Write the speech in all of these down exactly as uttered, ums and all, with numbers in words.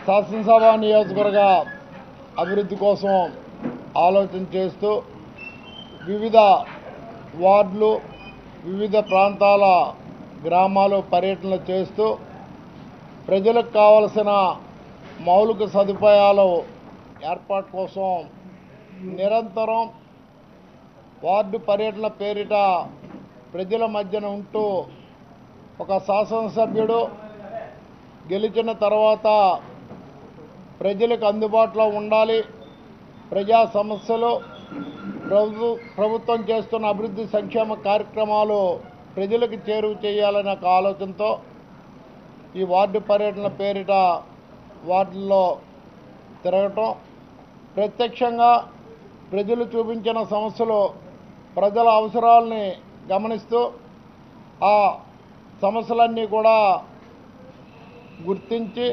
శాసనసభ నియోజకవర్గ అభివృద్ధి కోసం ఆలోచన చేస్తూ వివిధ వార్డులు వివిధ ప్రాంతాల గ్రామాలు పర్యటనలు చేస్తూ ప్రజలకు కావలసిన మౌలిక సదుపాయాలు ఏర్పాటు కోసం నిరంతరం వార్డు పర్యటన పేరిట ప్రజల మధ్యన ఉంటూ ఒక శాసనసభ్యుడు గెలిచిన తర్వాత ప్రజలకు అందుబాటులో ఉండాలి, ప్రజా సమస్యలు ప్రభు ప్రభుత్వం చేస్తున్న అభివృద్ధి సంక్షేమ కార్యక్రమాలు ప్రజలకు చేరువ చేయాలనే ఒక ఆలోచనతో ఈ వార్డు పర్యటన పేరిట వార్డుల్లో తిరగటం, ప్రత్యక్షంగా ప్రజలు చూపించిన సమస్యలు ప్రజల అవసరాలని గమనిస్తూ ఆ సమస్యలన్నీ కూడా గుర్తించి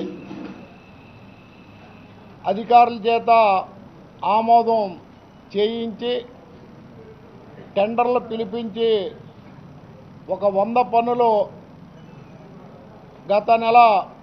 అధికారుల చేత ఆమోదం చేయించి టెండర్లు పిలిపించి ఒక వంద పనులు గత నెల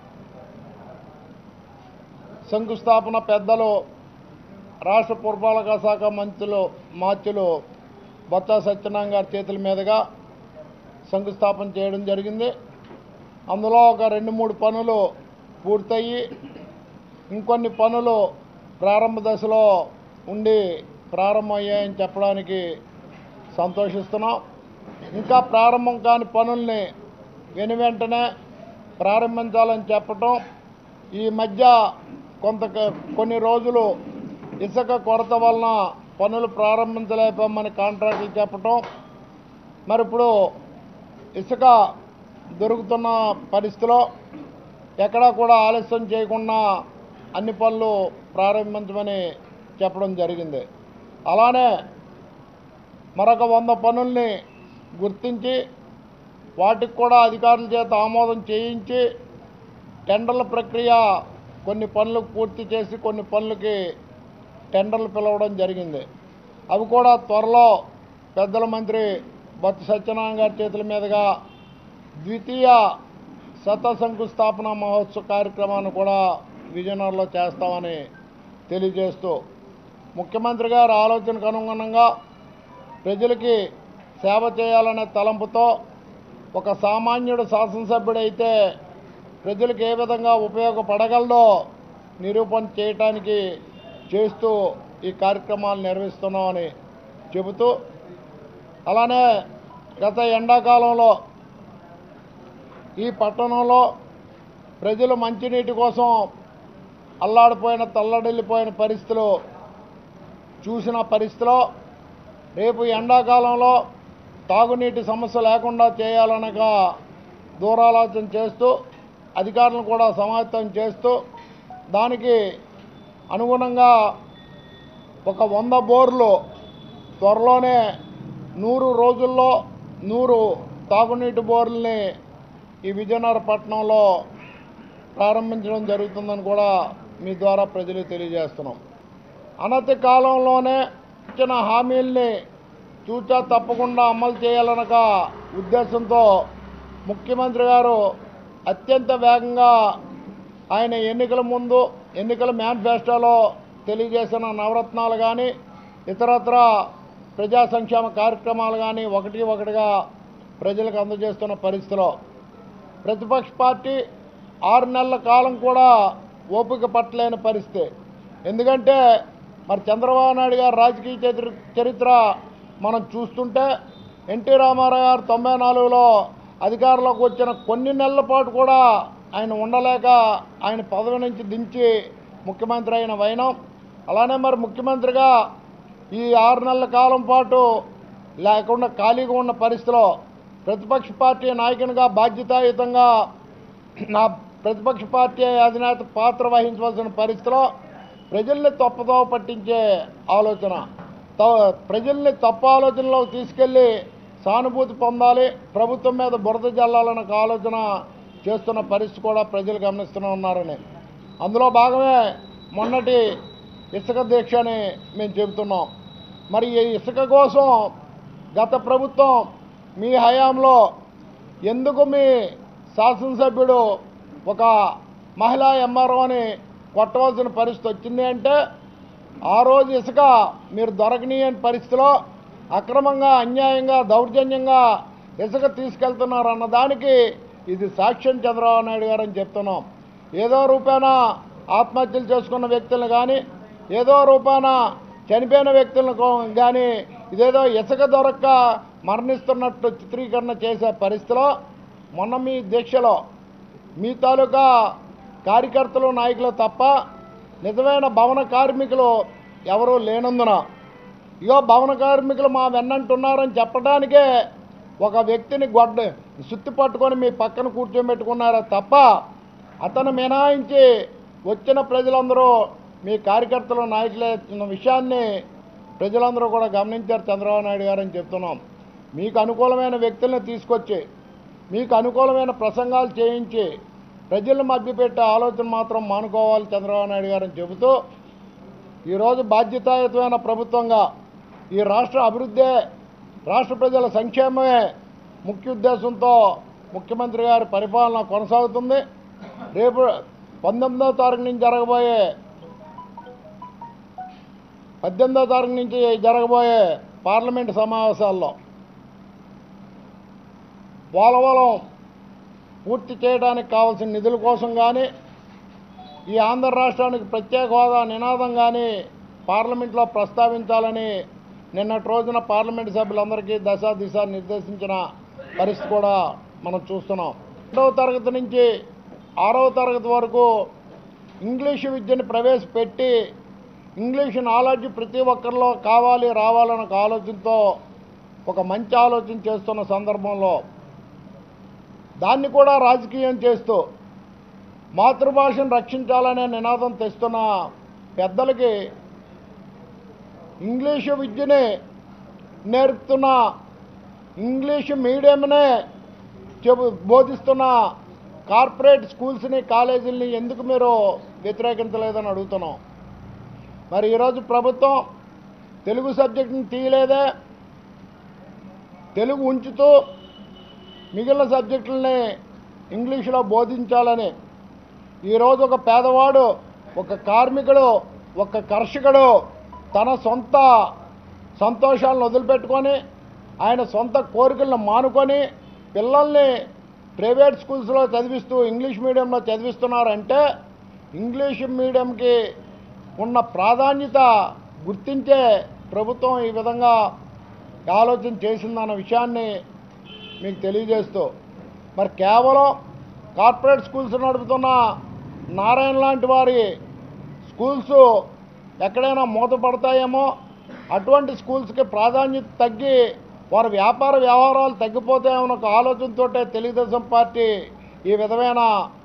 శంకుస్థాపన పెద్దలు రాష్ట్ర పురపాలక శాఖ మంత్రులు మార్చులు బొత్స సత్యనారాయణ గారి చేతుల మీదుగా శంకుస్థాపన చేయడం జరిగింది. అందులో ఒక రెండు మూడు పనులు పూర్తయ్యి ఇంకొన్ని పనులు ప్రారంభ దశలో ఉండి ప్రారంభమయ్యాయని చెప్పడానికి సంతోషిస్తున్నాం. ఇంకా ప్రారంభం కాని పనుల్ని వెను వెంటనే ప్రారంభించాలని చెప్పటం, ఈ మధ్య కొంత కొన్ని రోజులు ఇసుక కొరత వలన పనులు ప్రారంభించలేకపోమని కాంట్రాక్టులు చెప్పటం, మరి ఇప్పుడు ఇసుక దొరుకుతున్న పరిస్థితిలో ఎక్కడా కూడా ఆలస్యం చేయకుండా అన్ని పనులు ప్రారంభించమని చెప్పడం జరిగింది. అలానే మరొక వంద పనుల్ని గుర్తించి వాటికి కూడా అధికారుల చేత ఆమోదం చేయించి టెండర్ల ప్రక్రియ కొన్ని పనులకు పూర్తి చేసి కొన్ని పనులకి టెండర్లు పిలవడం జరిగింది. అవి కూడా త్వరలో పెద్దల మంత్రి బొత్స సత్యనారాయణ గారి చేతుల మీదుగా ద్వితీయ శత శంకుస్థాపన మహోత్సవ కార్యక్రమాన్ని కూడా విజయనగరంలో చేస్తామని తెలియజేస్తూ ముఖ్యమంత్రి గారి ఆలోచనకు అనుగుణంగా ప్రజలకి సేవ చేయాలనే తలంపుతో ఒక సామాన్యుడు శాసనసభ్యుడైతే ప్రజలకు ఏ విధంగా ఉపయోగపడగలదో నిరూపణ చేయటానికి చేస్తూ ఈ కార్యక్రమాలు నిర్వహిస్తున్నామని చెబుతూ, అలానే గత ఎండాకాలంలో ఈ పట్టణంలో ప్రజలు మంచినీటి కోసం అల్లాడిపోయిన తల్లడిల్లిపోయిన పరిస్థితులు చూసిన పరిస్థితిలో రేపు ఎండాకాలంలో తాగునీటి సమస్య లేకుండా చేయాలనక దూరాలోచన చేస్తూ అధికారులను కూడా సమాయత్తం చేస్తూ దానికి అనుగుణంగా ఒక వంద బోర్లు త్వరలోనే నూరు రోజుల్లో నూరు తాగునీటి బోర్లని ఈ విజయనగరం పట్టణంలో ప్రారంభించడం జరుగుతుందని కూడా మీ ద్వారా ప్రజలకు తెలియజేస్తున్నాం. అనతి కాలంలోనే ఇచ్చిన హామీల్ని తూచా తప్పకుండా అమలు చేయాలనక ఉద్దేశంతో ముఖ్యమంత్రి గారు అత్యంత వేగంగా ఆయన ఎన్నికల ముందు ఎన్నికల మేనిఫెస్టోలో తెలియజేసిన నవరత్నాలు కానీ ఇతరత్ర ప్రజా సంక్షేమ కార్యక్రమాలు కానీ ఒకటి ఒకటిగా ప్రజలకు అందజేస్తున్న పరిస్థితిలో ప్రతిపక్ష పార్టీ ఆరు నెలల కాలం కూడా ఓపిక పట్టలేని పరిస్థితి. ఎందుకంటే మరి చంద్రబాబు నాయుడు గారు రాజకీయ చరిత్ర మనం చూస్తుంటే ఎన్టీ రామారావు గారు తొంభై నాలుగులో అధికారంలోకి వచ్చిన కొన్ని నెలల పాటు కూడా ఆయన ఉండలేక ఆయన పదవి నుంచి దించి ముఖ్యమంత్రి అయిన వైనం. అలానే మరి ముఖ్యమంత్రిగా ఈ ఆరు నెలల కాలం పాటు లేకుండా ఖాళీగా ఉన్న పరిస్థితిలో ప్రతిపక్ష పార్టీ నాయకునిగా బాధ్యతాయుతంగా నా ప్రతిపక్ష పార్టీ అధినేత పాత్ర వహించవలసిన పరిస్థితిలో ప్రజల్ని తప్పుదోవ పట్టించే ఆలోచన, ప్రజల్ని తప్పు ఆలోచనలో తీసుకెళ్ళి సానుభూతి పొందాలి, ప్రభుత్వం మీద బురద జల్లాలన్న ఆలోచన చేస్తున్న పరిస్థితి కూడా ప్రజలు గమనిస్తూనే ఉన్నారని అందులో భాగమే మొన్నటి ఇసుక దీక్ష అని మేము చెబుతున్నాం. మరి ఈ ఇసుక కోసం గత ప్రభుత్వం మీ హయాంలో ఎందుకు మీ శాసనసభ్యుడు ఒక మహిళా ఎంఆర్ఓని కొట్టవలసిన పరిస్థితి వచ్చింది అంటే ఆ రోజు ఇసుక మీరు దొరకనీయని పరిస్థితిలో అక్రమంగా అన్యాయంగా దౌర్జన్యంగా ఇసుక తీసుకెళ్తున్నారు అన్న దానికి ఇది సాక్ష్యం చంద్రబాబు నాయుడు గారు అని చెప్తున్నాం. ఏదో రూపాన ఆత్మహత్యలు చేసుకున్న వ్యక్తులను కానీ ఏదో రూపాన చనిపోయిన వ్యక్తులను కానీ ఇదేదో ఇసుక దొరక్క మరణిస్తున్నట్టు చిత్రీకరణ చేసే పరిస్థితిలో మొన్న మీ దీక్షలో మీ తాలూకా కార్యకర్తలు నాయకులు తప్ప నిజమైన భవన కార్మికులు ఎవరూ లేనందున ఇగో భవన కార్మికులు మా వెన్నంటున్నారని చెప్పడానికే ఒక వ్యక్తిని గొడ్డ సుత్తి పట్టుకొని మీ పక్కన కూర్చోబెట్టుకున్నారా తప్ప అతను మినహాయించి వచ్చిన ప్రజలందరూ మీ కార్యకర్తలు నాయకులే ఉన్న విషయాన్ని ప్రజలందరూ కూడా గమనించారు చంద్రబాబు నాయుడు గారు అని చెప్తున్నాం. మీకు అనుకూలమైన వ్యక్తులను తీసుకొచ్చి మీకు అనుకూలమైన ప్రసంగాలు చేయించి ప్రజలను మభ్యపెట్టే ఆలోచన మాత్రం మానుకోవాలి చంద్రబాబు నాయుడు గారు అని చెబుతూ ఈరోజు బాధ్యతాయుతమైన ప్రభుత్వంగా ఈ రాష్ట్ర అభివృద్ధే రాష్ట్ర ప్రజల సంక్షేమమే ముఖ్య ఉద్దేశంతో ముఖ్యమంత్రి గారి పరిపాలన కొనసాగుతుంది. రేపు పంతొమ్మిదవ తారీఖు నుంచి జరగబోయే పద్దెనిమిదవ తారీఖు నుంచి జరగబోయే పార్లమెంటు సమావేశాల్లో పోలవరం పూర్తి చేయడానికి కావాల్సిన నిధుల కోసం కానీ ఈ ఆంధ్ర రాష్ట్రానికి ప్రత్యేక హోదా నినాదం కానీ పార్లమెంట్లో ప్రస్తావించాలని నిన్నటి రోజున పార్లమెంటు సభ్యులందరికీ దశ దిశ నిర్దేశించిన పరిస్థితి కూడా మనం చూస్తున్నాం. రెండవ తరగతి నుంచి ఆరవ తరగతి వరకు ఇంగ్లీషు విద్యను ప్రవేశపెట్టి ఇంగ్లీషు నాలెడ్జ్ ప్రతి ఒక్కరిలో కావాలి రావాలన్న ఒక ఆలోచనతో ఒక మంచి ఆలోచన చేస్తున్న సందర్భంలో దాన్ని కూడా రాజకీయం చేస్తూ మాతృభాషను రక్షించాలనే నినాదం తెస్తున్న పెద్దలకి ఇంగ్లీషు విద్యని నేర్పుతున్న ఇంగ్లీషు మీడియంనే చెబు బోధిస్తున్న కార్పొరేట్ స్కూల్స్ని కాలేజీలని ఎందుకు మీరు వ్యతిరేకించలేదని అడుగుతున్నాం. మరి ఈరోజు ప్రభుత్వం తెలుగు సబ్జెక్టుని తీయలేదే, తెలుగు ఉంచుతూ మిగిలిన సబ్జెక్టులని ఇంగ్లీషులో బోధించాలని ఈరోజు ఒక పేదవాడు ఒక కార్మికుడు ఒక కర్షకుడు తన సొంత సంతోషాలను వదిలిపెట్టుకొని ఆయన సొంత కోరికలను మానుకొని పిల్లల్ని ప్రైవేట్ స్కూల్స్లో చదివిస్తూ ఇంగ్లీష్ మీడియంలో చదివిస్తున్నారంటే ఇంగ్లీష్ మీడియంకి ఉన్న ప్రాధాన్యత గుర్తించే ప్రభుత్వం ఈ విధంగా ఆలోచన చేసిందన్న విషయాన్ని మీకు తెలియజేస్తూ మరి కేవలం కార్పొరేట్ స్కూల్స్ నడుపుతున్న నారాయణ లాంటి వారి స్కూల్స్ ఎక్కడైనా మూతపడతాయేమో అటువంటి స్కూల్స్కి ప్రాధాన్యత తగ్గి వారి వ్యాపార వ్యవహారాలు తగ్గిపోతాయన్న ఒక ఆలోచనతో తెలుగుదేశం పార్టీ ఈ విధమైన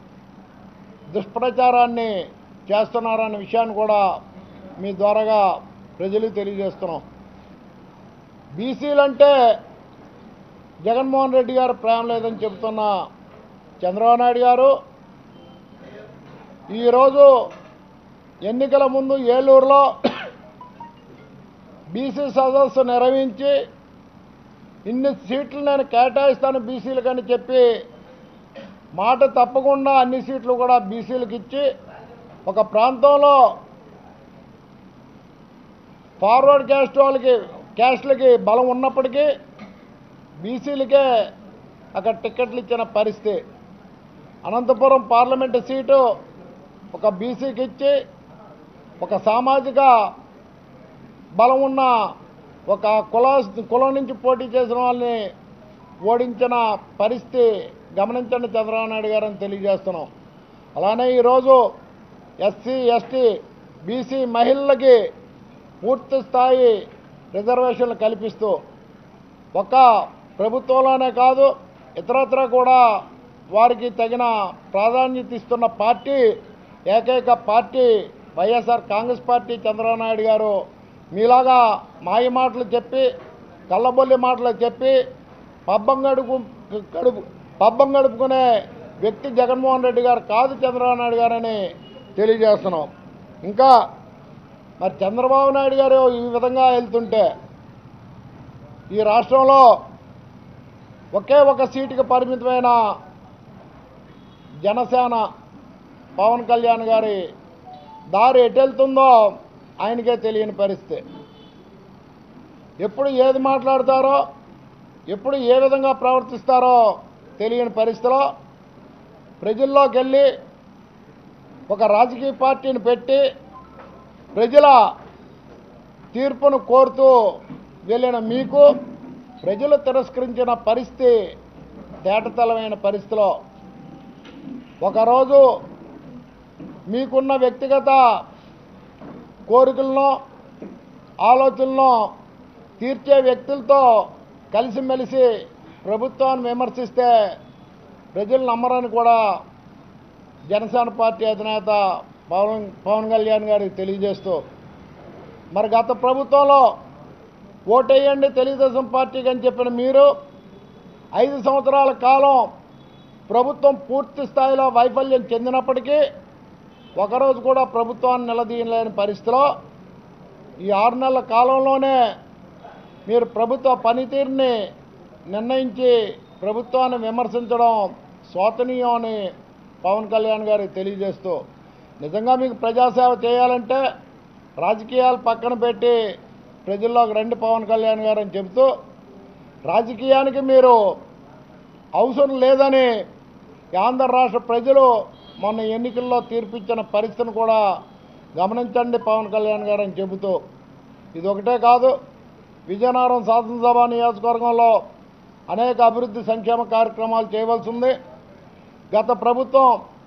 దుష్ప్రచారాన్ని చేస్తున్నారనే విషయాన్ని కూడా మీ ద్వారాగా ప్రజలకు తెలియజేస్తున్నాం. బీసీలంటే జగన్మోహన్ రెడ్డి గారు ప్రేమ లేదని చెబుతున్న చంద్రబాబు నాయుడు గారు ఈరోజు ఎన్నికల ముందు ఏలూరులో బీసీ సదస్సు నిర్వహించి ఇన్ని సీట్లు నేను కేటాయిస్తాను బీసీలకని చెప్పి మాట తప్పకుండా అన్ని సీట్లు కూడా బీసీలకు ఇచ్చి ఒక ప్రాంతంలో ఫార్వర్డ్ క్యాస్ట్ వాళ్ళకి క్యాస్ట్లకి బలం ఉన్నప్పటికీ బీసీలకే అక్కడ టిక్కెట్లు ఇచ్చిన పరిస్థితి. అనంతపురం పార్లమెంటు సీటు ఒక బీసీకి ఇచ్చి ఒక సామాజిక బలం ఉన్న ఒక కుల కులం నుంచి పోటీ చేసిన వాళ్ళని ఓడించిన పరిస్థితి గమనించండి చంద్రబాబు నాయుడు గారని తెలియజేస్తున్నాం. అలానే ఈరోజు ఎస్సీ ఎస్టీ బీసీ మహిళలకి పూర్తి స్థాయి రిజర్వేషన్లు కల్పిస్తూ ఒక ప్రభుత్వంలోనే కాదు ఇతరత్ర కూడా వారికి తగిన ప్రాధాన్యత ఇస్తున్న పార్టీ ఏకైక పార్టీ వైఎస్ఆర్ కాంగ్రెస్ పార్టీ. చంద్రబాబు నాయుడు గారు మీలాగా మాయ మాటలు చెప్పి కళ్ళబొల్లి మాటలు చెప్పి పబ్బం గడుపు గడుపు పబ్బం గడుపుకునే వ్యక్తి జగన్మోహన్ రెడ్డి గారు కాదు చంద్రబాబు నాయుడు గారని తెలియజేస్తున్నాం. ఇంకా మరి చంద్రబాబు నాయుడు గారు ఈ విధంగా వెళ్తుంటే ఈ రాష్ట్రంలో ఒకే ఒక సీటుకి పరిమితమైన జనసేన పవన్ కళ్యాణ్ గారి దారి ఎటెళ్తుందో ఆయనకే తెలియని పరిస్థితి. ఎప్పుడు ఏది మాట్లాడతారో, ఎప్పుడు ఏ విధంగా ప్రవర్తిస్తారో తెలియని పరిస్థితిలో ప్రజల్లోకి వెళ్ళి ఒక రాజకీయ పార్టీని పెట్టి ప్రజల తీర్పును కోరుతూ వెళ్ళిన మీకు ప్రజలు తిరస్కరించిన పరిస్థితి తేటతెల్లమైన పరిస్థితిలో ఒకరోజు మీకున్న వ్యక్తిగత కోరికలను ఆలోచనలను తీర్చే వ్యక్తులతో కలిసిమెలిసి ప్రభుత్వాన్ని విమర్శిస్తే ప్రజలు నమ్మరని కూడా జనసేన పార్టీ అధినేత పవన్ పవన్ కళ్యాణ్ గారికి తెలియజేస్తూ, మరి గత ప్రభుత్వంలో ఓటేయండి తెలుగుదేశం పార్టీకి అని చెప్పిన మీరు ఐదు సంవత్సరాల కాలం ప్రభుత్వం పూర్తి స్థాయిలో వైఫల్యం చెందినప్పటికీ ఒకరోజు కూడా ప్రభుత్వాన్ని నిలదీయలేని పరిస్థితిలో ఈ ఆరు నెలల కాలంలోనే మీరు ప్రభుత్వ పనితీరుని నిర్ణయించి ప్రభుత్వాన్ని విమర్శించడం శోచనీయం అని పవన్ కళ్యాణ్ గారికి తెలియజేస్తూ, నిజంగా మీకు ప్రజాసేవ చేయాలంటే రాజకీయాలు పక్కన పెట్టి ప్రజల్లోకి రండి పవన్ కళ్యాణ్ గారు అని చెబుతూ, రాజకీయానికి మీరు అవసరం లేదని ఆంధ్ర రాష్ట్ర ప్రజలు మొన్న ఎన్నికల్లో తీర్పిచ్చిన పరిస్థితిని కూడా గమనించండి పవన్ కళ్యాణ్ గారు అని చెబుతూ, ఇది ఒకటే కాదు, విజయనగరం శాసనసభ నియోజకవర్గంలో అనేక అభివృద్ధి సంక్షేమ కార్యక్రమాలు చేయవలసి ఉంది. గత ప్రభుత్వం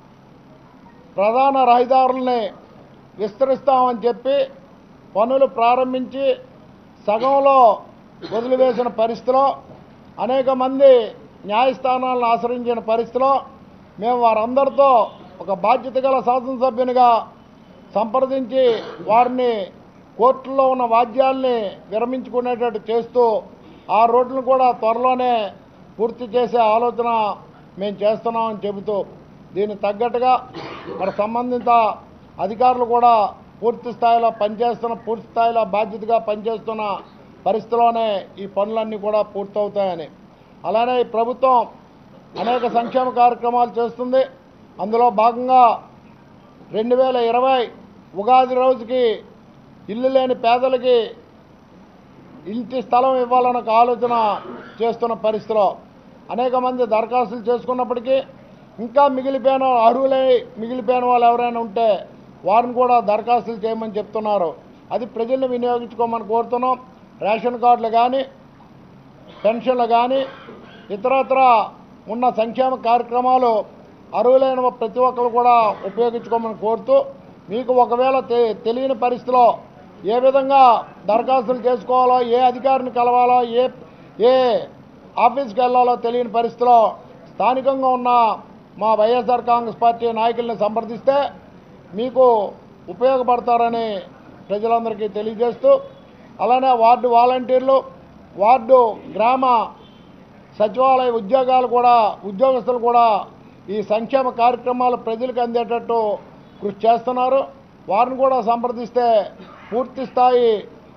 ప్రధాన రహదారుల్ని విస్తరిస్తామని చెప్పి పనులు ప్రారంభించి సగంలో వదిలివేసిన పరిస్థితిలో అనేక మంది న్యాయస్థానాలను ఆశ్రయించిన పరిస్థితిలో మేము వారందరితో ఒక బాధ్యత గల శాసనసభ్యునిగా సంప్రదించి వారిని కోర్టుల్లో ఉన్న వాద్యాల్ని విరమించుకునేటట్టు చేస్తూ ఆ రోడ్లను కూడా త్వరలోనే పూర్తి చేసే ఆలోచన మేము చేస్తున్నామని చెబుతూ, దీనికి తగ్గట్టుగా మరి సంబంధిత అధికారులు కూడా పూర్తి స్థాయిలో పనిచేస్తున్న పూర్తి స్థాయిలో బాధ్యతగా పనిచేస్తున్న పరిస్థితిలోనే ఈ పనులన్నీ కూడా పూర్తవుతాయని, అలానే ఈ ప్రభుత్వం అనేక సంక్షేమ కార్యక్రమాలు చేస్తుంది. అందులో భాగంగా రెండు వేల ఇరవై ఉగాది రోజుకి ఇల్లు లేని పేదలకి ఇంటి స్థలం ఇవ్వాలన్న ఒక ఆలోచన చేస్తున్న పరిస్థితిలో అనేక మంది దరఖాస్తులు చేసుకున్నప్పటికీ ఇంకా మిగిలిపోయిన అర్హులై మిగిలిపోయిన వాళ్ళు ఎవరైనా ఉంటే వారిని కూడా దరఖాస్తులు చేయమని చెప్తున్నారు. అది ప్రజల్ని వినియోగించుకోమని కోరుతున్నాం. రేషన్ కార్డులు కానీ పెన్షన్లు కానీ ఇతరత్ర ఉన్న సంక్షేమ కార్యక్రమాలు అర్హులైన ప్రతి ఒక్కరు కూడా ఉపయోగించుకోమని కోరుతూ, మీకు ఒకవేళ తెలియని పరిస్థితిలో ఏ విధంగా దరఖాస్తులు చేసుకోవాలో, ఏ అధికారిని కలవాలో, ఏ ఏ ఆఫీస్కి వెళ్ళాలో తెలియని పరిస్థితిలో స్థానికంగా ఉన్న మా వైఎస్ఆర్ కాంగ్రెస్ పార్టీ నాయకుల్ని సంప్రదిస్తే మీకు ఉపయోగపడతారని ప్రజలందరికీ తెలియజేస్తూ, అలానే వార్డు వాలంటీర్లు, వార్డు గ్రామ సచివాలయ ఉద్యోగాలు కూడా ఉద్యోగస్తులు కూడా ఈ సంక్షేమ కార్యక్రమాలు ప్రజలకు అందేటట్టు కృషి చేస్తున్నారు. వారిని కూడా సంప్రదిస్తే పూర్తి స్థాయి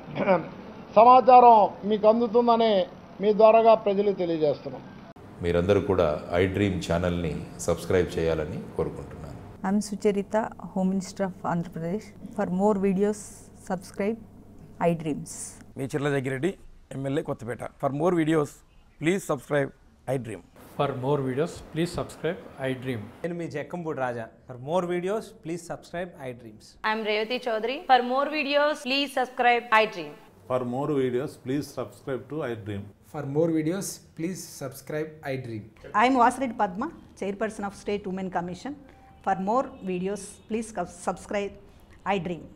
సమాచారం మీకు అందుతుందని మీ ద్వారాగా ప్రజలకు తెలియజేస్తున్నాం. మీరందరూ కూడా iDream ఛానల్ని సబ్స్క్రైబ్ చేయాలని కోరుకుంటున్నాను. I'm Sucharita, home minister of Andhra Pradesh. For more videos subscribe iDreams. మీ Chirla Jaggireddy, MLA Kothapeta. For more videos please subscribe iDream. For more videos, please subscribe iDream. నేను మీ Jakkampudi Raja. For more videos please subscribe iDreams. I'm Revati Chaudhary. For more videos, please subscribe iDream. For more videos, please subscribe to iDream. For more videos, please subscribe iDream. I am Vasireddy Padma, Chairperson of State Women Commission. For more videos, please subscribe iDream.